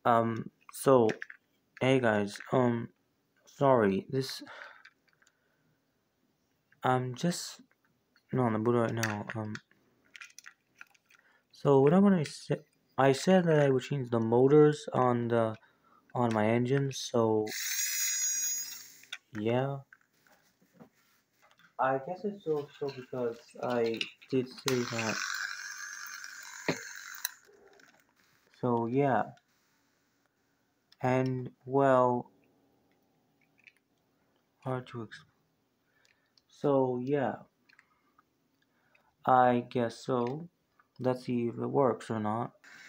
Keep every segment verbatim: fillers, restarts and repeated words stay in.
Um, so, hey guys, um, sorry, this, I'm just not on the boot right now. Um, so what I'm gonna say, I said that I would change the motors on the, on my engine, so, yeah. I guess it's also because I did say that, so yeah, and well, hard to explain. So yeah, I guess so. Let's see if it works or not.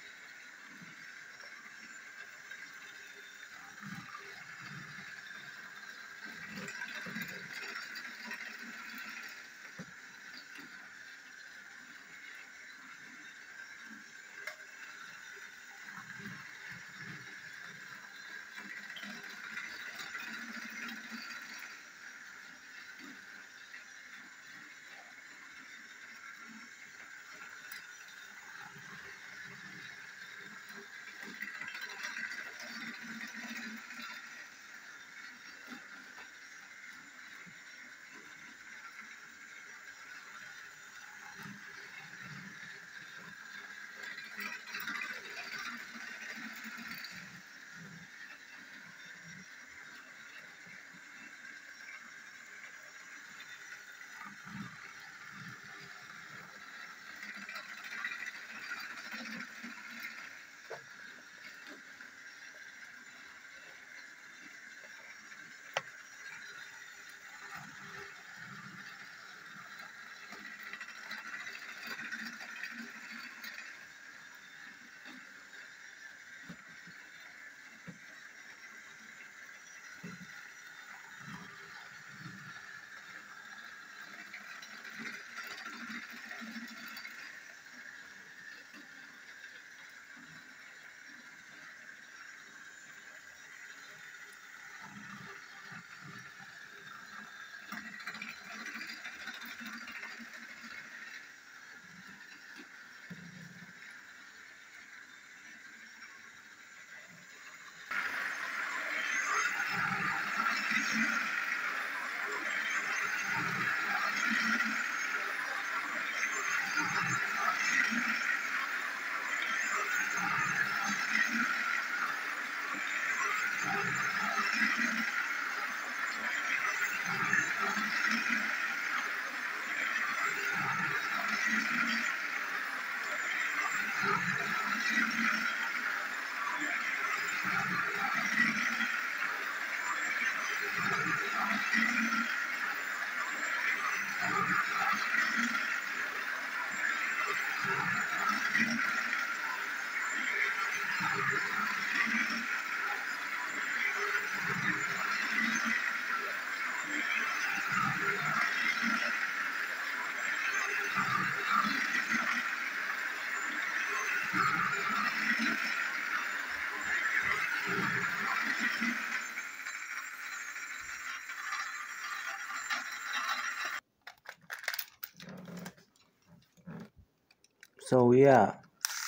So yeah,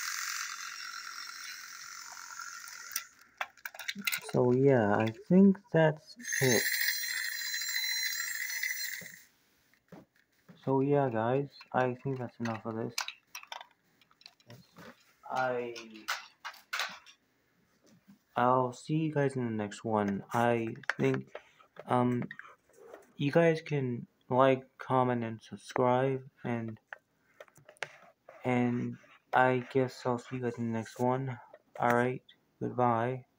so yeah, I think that's it. So yeah, guys, I think that's enough of this. I I'll see you guys in the next one. I think um you guys can like, comment, and subscribe, and and I guess I'll see you guys in the next one. Alright, goodbye.